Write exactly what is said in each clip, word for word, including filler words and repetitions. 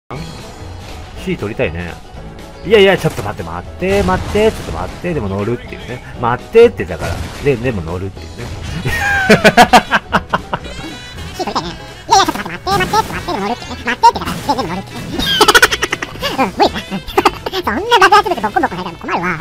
C 取りたいね。いやいや、ちょっと待って待って、待って、ちょっと待って、でも乗るっていうね。待ってってだから。で、でも乗るっていうね。 C 取りたいね。いやいや、ちょっと待って、待って、待って、待って、でも乗るってね。待ってってだから。で、でも乗るってね。うん、無理だな。そんな爆発物ボコボコされたら困るわ。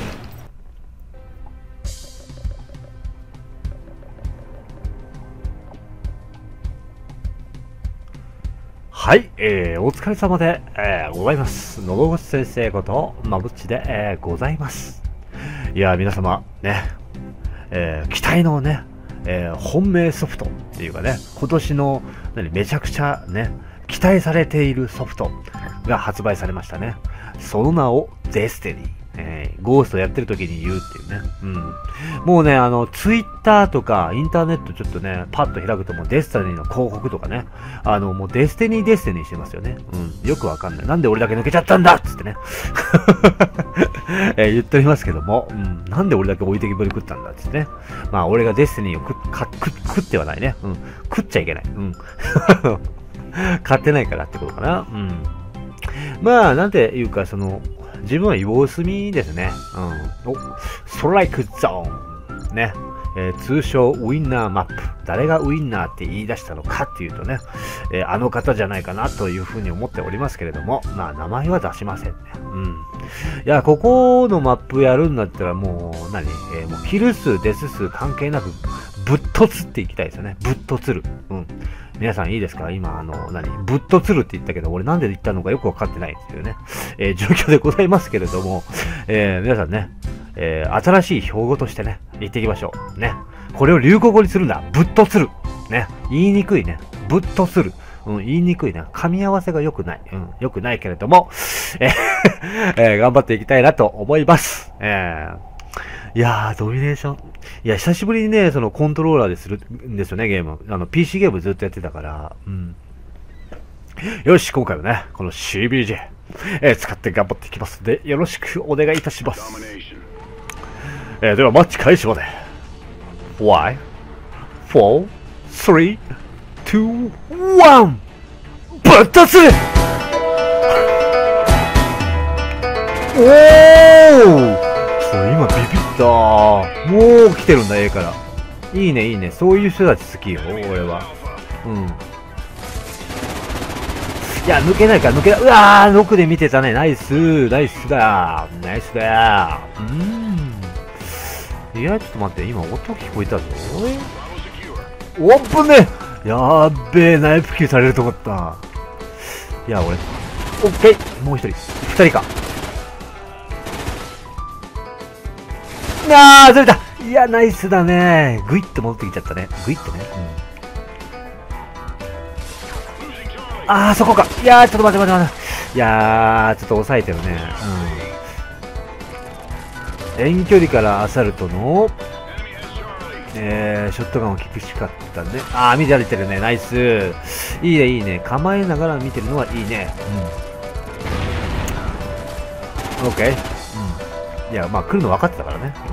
はい、えー、お疲れ様で、えー、ございます。のどごし先生こと、まぶっちで、えー、ございます。いやー、皆様、ね、えー、期待のね、えー、本命ソフトっていうかね、今年の、何、めちゃくちゃね、期待されているソフトが発売されましたね。その名を、デスティニー。えー、ゴーストやってる時に言うっていうね。うん。もうね、あの、ツイッターとか、インターネットちょっとね、パッと開くともうデスティニーの広告とかね、あの、もうデスティニーデスティニーしてますよね。うん。よくわかんない。なんで俺だけ抜けちゃったんだっつってね。えー、言っておりますけども、うん。なんで俺だけ置いてきぼり食ったんだっつってね。まあ、俺がデスティニーを食か食食ってはないね。うん。食っちゃいけない。うん。買ってないからってことかな。うん。まあ、なんていうか、その、自分は様子見ですね。うん。お、ストライクゾーン。ね。えー、通称ウィンナーマップ。誰がウィンナーって言い出したのかっていうとね、えー、あの方じゃないかなというふうに思っておりますけれども、まあ名前は出しませんね。うん。いや、ここのマップやるんだったらもう、何、えー、もうキル数、デス数関係なく、ぶっ突っていきたいですよね。ぶっ突る。うん。皆さんいいですか今、あの、何ぶっ突るって言ったけど、俺なんで言ったのかよくわかってないっていうね、えー、状況でございますけれども、えー、皆さんね、えー、新しい標語としてね、言っていきましょう。ね。これを流行語にするんだ。ぶっ突る。ね。言いにくいね。ぶっ突る。うん、言いにくいな。噛み合わせが良くない。うん、良くないけれども、えーえー、頑張っていきたいなと思います。えー、いやー、ドミネーション。いや、久しぶりにね、そのコントローラーでするんですよね、ゲーム。あの、ピーシー ゲームずっとやってたから。うん。よし、今回はね、この シービージェー、えー、使って頑張っていきますので、よろしくお願いいたします。えー、では、マッチ開始まで。ご、よん、さん、に、に、いち、ぶっ突すおーちょっと今ビビったもう来てるんだ、A から。いいね、いいね。そういう人たち好きよ、俺は。うん。いや、抜けないから、抜けない。うわー、ろくで見てたね。ナイスナイスだーナイスだーうーん。いや、ちょっと待って。今、音聞こえたぞ。おっぶねやーべえ、ナイフキルされると思った。いや、俺。オッケーもう一人。二人か。あー、ずれたいや、ナイスだねグイッと戻ってきちゃったね。グイッとね。うん。あー、そこか。いやー、ちょっと待って待って待って。いやー、ちょっと抑えてるね。うん。遠距離からアサルトの、えー、ショットガンを厳しかったね。あー、見てられてるね。ナイス。いいね、いいね。構えながら見てるのはいいね。うん。オッケー。うん。いや、まあ、来るの分かってたからね。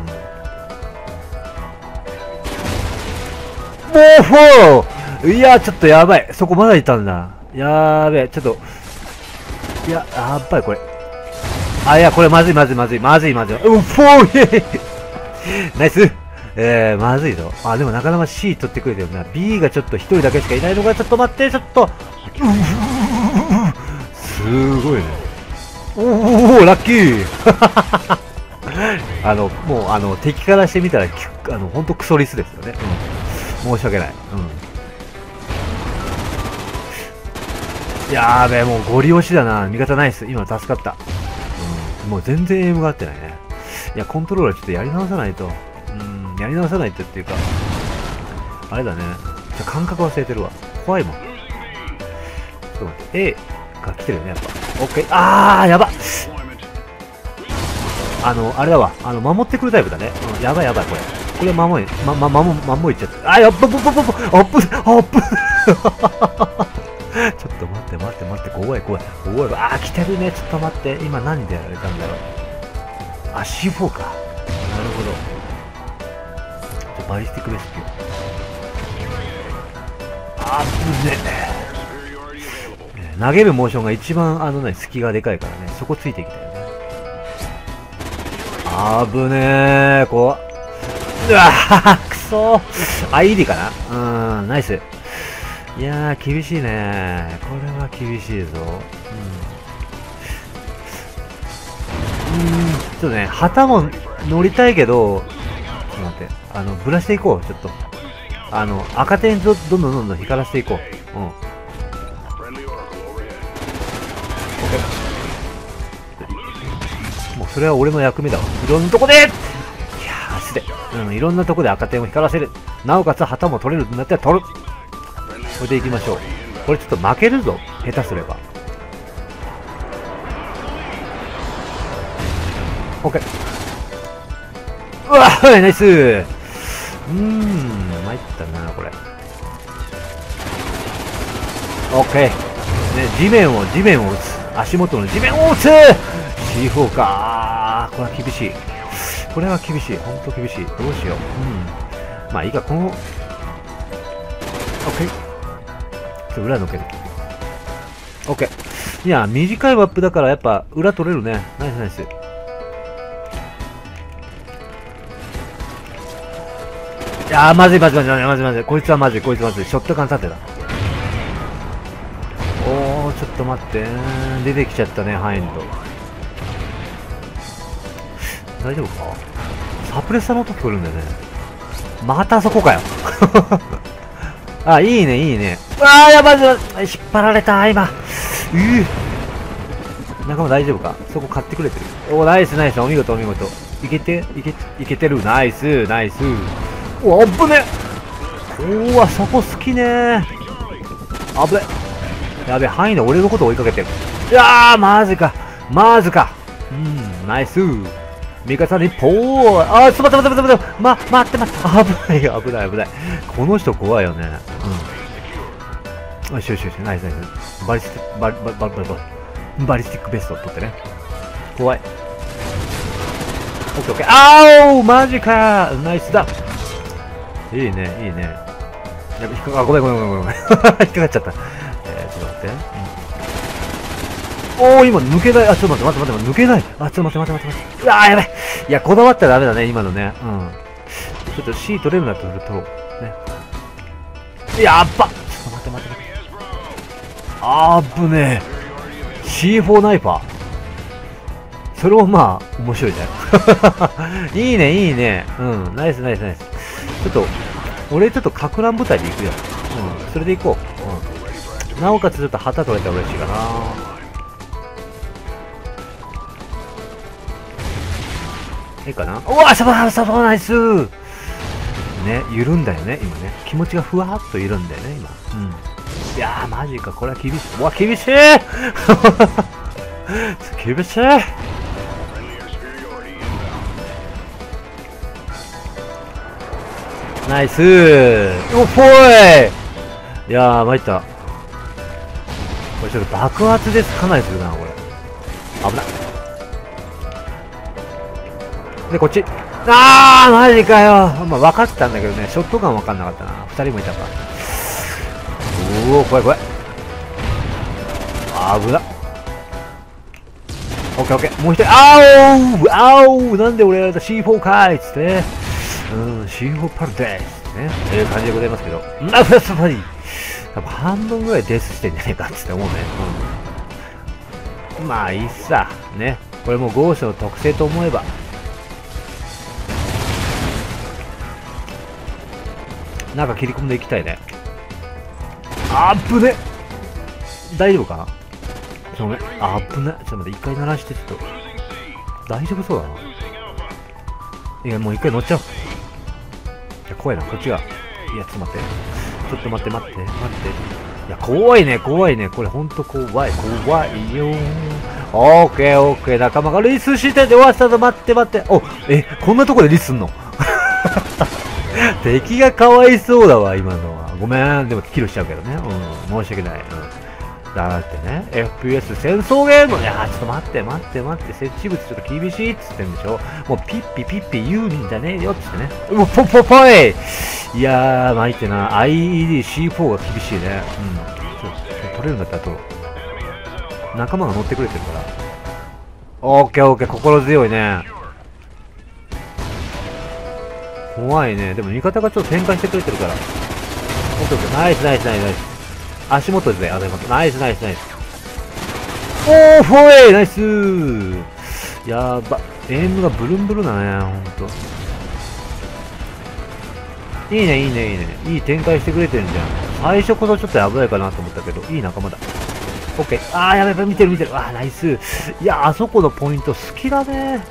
うん。もう、フォーいや、ちょっとやばい。そこまだいたんだ。やーべえ、ちょっと。いや、やっぱりこれ。あ、いや、これまずいまずいまずい。まずいまずい。うっ、フォーナイスえー、まずいぞ。あ、でもなかなか C 取ってくれてるな。B がちょっと一人だけしかいないのが、ちょっと待って、ちょっと。すごいね。おおラッキーあの、もう、あの、敵からしてみたら、あの、ほんとクソリスですよね。うん。申し訳ない。うん。やーべえ、もうゴリ押しだな。味方ナイス。今助かった。うん。もう全然エイムが合ってないね。いや、コントローラーちょっとやり直さないと。うん、やり直さないとっていうか、あれだね。じゃ感覚忘れてるわ。怖いもん。ちょっと待って。A が来てるよね、やっぱ。オッケー。あー、やばあの、あれだわ。あの、守ってくるタイプだね。うん、やばいやばい、これ。これ守り、ま、ま、守、守りちゃった。あ、やっぱ、ぽぽぽぽ、アップ、アップ。ちょっと待って待って待って、怖い怖い。怖い。あー、来てるね。ちょっと待って。今何でやられたんだろう。あ、シーフォー か。なるほど。じゃ、バリスティックレスキュー。あぶねえ。 投げるモーションが一番あのね、隙がでかいからね、そこついていきたいよね。あぶねー、こう。うわぁ、くそー。アイイーディー かな。うーん、ナイス。いやー、厳しいねー。これは厳しいぞ。うん。うーん、ちょっとね、旗も乗りたいけど、ちょっと待って、あの、ぶらしていこう、ちょっと。あの、赤点どどんどんどんどん光らせていこう。うん。もうそれは俺の役目だわ。いろんなとこで、いやー、足で。うん、いろんなとこで赤点を光らせる。なおかつ旗も取れるんだったら取る。これでいきましょう。これちょっと負けるぞ。下手すれば。オッケー。うわー、ナイスー。うーん、参ったな、これ。オッケー。ね、地面を、地面を打つ。足元の地面を打つ シーフォー かー。これは厳しい。これは厳しい。ほんと厳しい。どうしよう。うん。まあいいか、この、オッケー。ちょっと裏抜ける。オッケー。いや、短いマップだからやっぱ裏取れるね。ナイスナイス。いやー、まずいまずいまずいまずいまずい。こいつはまずい、こいつはまずい。ショットガン立てだ。おー、ちょっと待ってー。出てきちゃったね、ハインド。大丈夫か？サプレッサーの音聞こえるんだよね。またそこかよ。あ、いいね、いいね。うわー、やばい、引っ張られた、今。うぅ。仲間大丈夫か？そこ買ってくれてる。おー、ナイスナイス、お見事お見事。いけて、いけ、いけてる。ナイス、ナイス。お、あぶね。おー、そこ好きねー。あぶね。やべ、範囲で俺のこと追いかけてる。いやー、マジか。マジか。うん、ナイス。味方にポー。あー、ちょっと待って待って待って待って。ま、待って待って。危ないよ、危ない危ない。この人怖いよね。うん。よしよしよし、ナイスナイス。バリスティック、バリ、バリ、バリ、バリ、バリスティックベスト取ってね。怖い。オッケーオッケー。あーおー、マジかー。ナイスだ。いいね、いいね。やべ、引っかか、あ、ごめんごめんごめんごめん。引っかかっちゃった。えー、ちょっと待って。うん、おー、今抜けない。あ、ちょっと待って待って待って、抜けない。あ、ちょっと待って待って待って待って。うわー、やばい。いや、こだわったらダメだね、今のね。うん。ちょっと C 取れるんだったら取ろう。ね。やっば。ちょっと待って待って待って。あーぶねえ。シーフォー ナイパー。それもまあ、面白いじゃん。いいね、いいね。うん。ナイスナイスナイス。ちょっと、俺ちょっとかく乱部隊で行くよ。うん。それで行こう。うん。なおかつちょっと旗取れたら嬉しいかな。いいかな。うわ、サバサバナイスー。ね、緩んだよね、今ね。気持ちがふわっと緩んだよね、今。うん。いやー、マジか、これは厳しい。うわ、厳しい厳しい。ナイスー。おっぽい。いやー、参った。これちょっと爆発です。かなりするな、これ。危ない。で、こっち。あー、マジかよ。まあ、分かってたんだけどね、ショットガン分かんなかったな。二人もいたか。おー、怖い怖い。あー、危な。オッケーオッケー。もう一人。あーおーあーおーなんで俺やられた シーフォー かーいっつってね。うん、シーフォー パルデーね。という感じでございますけど。なふやすぱり。多分半分ぐらいデスしてんじゃねえかっつって思うね。うん。まあいいっさ。ね。これもゴーストの特性と思えば。なんか切り込んでいきたいね。あっぶね。大丈夫かな。ちょっとごめん。あっぶね。ちょっと待って、一回鳴らしてちょっと。大丈夫そうだな。いや、もう一回乗っちゃおう。いや、怖いな、こっちが。いや、ちょっと待って。ちょっと待って待って、待って。いや、怖いね、怖いね。これほんと怖い、怖いよー。オーケー、オーケー。仲間がリスしてて、わっさと待って待って。お、え、こんなとこでリスすんの敵がかわいそうだわ、今のは。ごめん。でもキルしちゃうけどね。うん、申し訳ない。うん。だってね、エフピーエス 戦争ゲーム。いやー、ちょっと待って待って待って、設置物ちょっと厳しいっつってんでしょ。もうピッピピッピ言うんじゃねえよっつってね。うわ、ポポポイ。いやー、参ってな。アイイーディーシーフォー が厳しいね。うん。ちょっと取れるんだったら取ろう。 仲間が乗ってくれてるから。オッケーオッケー、心強いね。怖いね。でも味方がちょっと展開してくれてるから。オッケーオッケー、ナイスナイスナイスナイス。足元ですね、あ、でもナイスナイスナイス。おー、フォーイナイスー。やば。エイムがブルンブルンだね、ほんと。いいね、いいね、いいね。いい展開してくれてるんじゃん。最初こそちょっと危ないかなと思ったけど、いい仲間だ。オッケー。あー、やべやべ、見てる見てる。あー、ナイス。いや、あそこのポイント好きだね。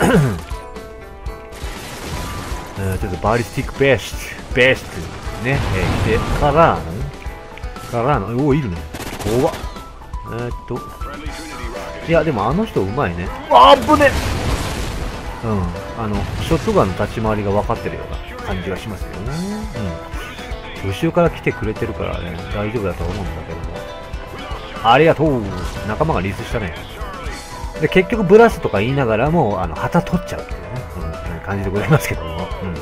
えー、ちょっとバリスティックベスト、ベスト。ね、えー、来て、からの、からの、おお、いるね。怖っ。えー、っと。いや、でもあの人うまいね。あっぶね。うん。あの、ショットガンの立ち回りが分かってるような感じがしますよね。うん。後ろから来てくれてるからね、大丈夫だと思うんだけども。ありがとう。仲間がリースしたね。で、結局ブラスとか言いながらも、あの、旗取っちゃうっていうね、うん、感じでございますけども。うん。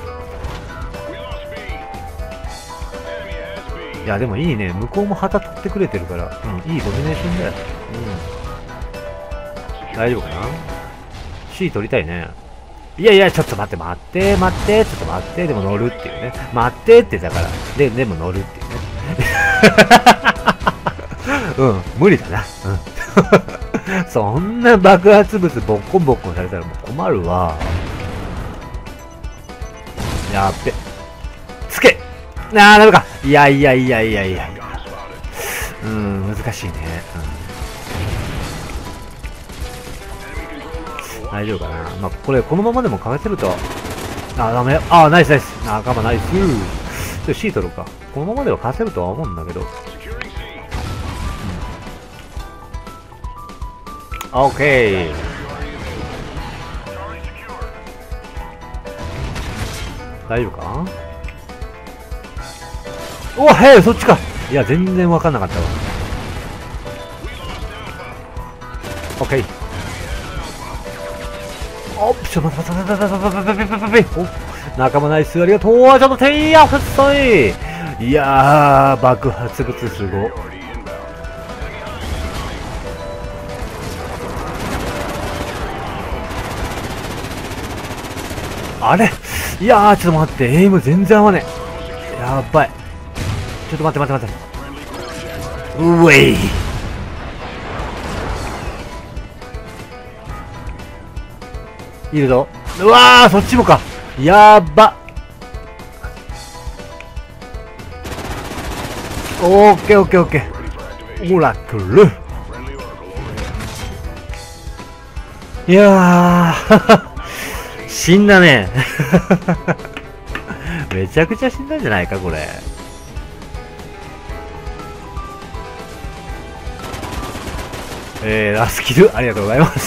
いや、でもいいね。向こうも旗取ってくれてるから、うん、いいドミネーションだよ。うん。大丈夫かな ?C 取りたいね。いやいや、ちょっと待って、待って、待って、ちょっと待って、でも乗るっていうね。待ってってだから、で、でも乗るっていうね。うん、無理だな。うん。そんな爆発物ボッコンボッコンされたらもう困るわ。やっべ。つけあー、ダメか。いやいやいやいやいやいや。うん、難しいね。うん、大丈夫かな。まあ、これ、このままでもかけてると。あ、ダメ。あ、ナイスナイス。仲間ナイス。ちょっと C 取ろうか。このままでは勝てるとは思うんだけど。オッケー。大丈夫か。おっへい、そっちか。いや、全然わかんなかったわ。オッケー。おっ、ちょっと待って待って待って待って待って待って待って。お、仲間ナイス、ありがとう。ちょっとていや、ふっそい。いやー、爆発物すご。あれいやー、ちょっと待って、エイム全然合わねえ。やばい。ちょっと待って待って待って。うえい。いるぞ。うわー、そっちもか。やーば。オッケーオッケーオッケー。オラクル。いやー。死んだね。めちゃくちゃ死んだんじゃないか、これ。えー、ラスキル、ありがとうございます。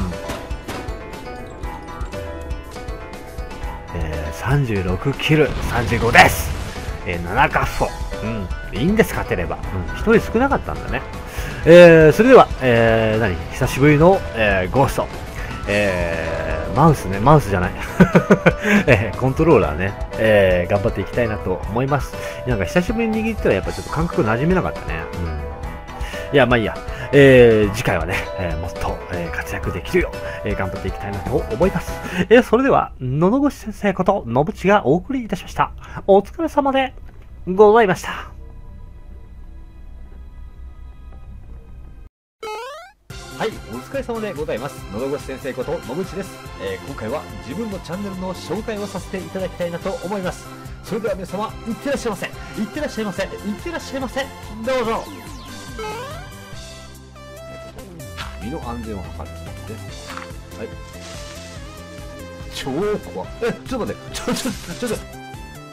うん、えー、さんじゅうろくキル、さんじゅうごです。えー、ななカッフォ。うん、いいんです、勝てれば。うん、ひとり少なかったんだね。えー、それでは、えー、何久しぶりの、えー、ゴースト。えー、マウスね、マウスじゃない。えー、コントローラーね、えー、頑張っていきたいなと思います。なんか久しぶりに握ったらやっぱちょっと感覚馴染めなかったね。うん。いや、まあいいや。えー、次回はね、えー、もっと、えー、活躍できるよう、えー、頑張っていきたいなと思います。えー、それでは、ののごし先生こと、のぶちがお送りいたしました。お疲れ様でございました。はい、お疲れ様でございます。のどごし先生ことのぶちです。えー、今回は自分のチャンネルの紹介をさせていただきたいなと思います。それでは皆様、いってらっしゃいませ。いってらっしゃいませ。いってらっしゃいませ。どうぞ。身の安全を図るですね。はい。超怖っ。え、ちょっと待って。ちょ、ちょ、ちょっと。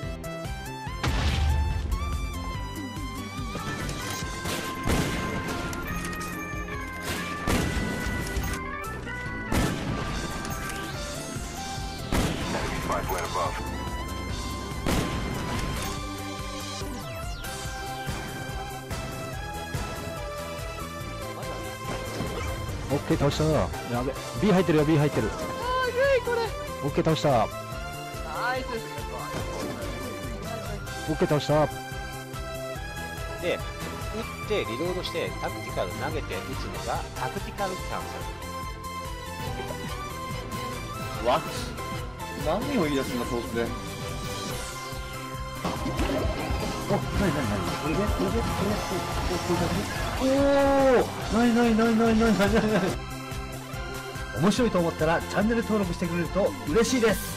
オッケー倒した。やべ B 入ってるよ。 B 入ってる。 あー、ゆいこれ。 オッケー倒した。 ナイス。 オッケー倒した。 で、 ってリロードしてタクティカル投げて打つのがタクティカルキャンセル。 What? 何を言い出すんだ、トークで。お、なになになにこれでこれでこれでこれでおーなになになになになになになに面白いと思ったらチャンネル登録してくれると嬉しいです。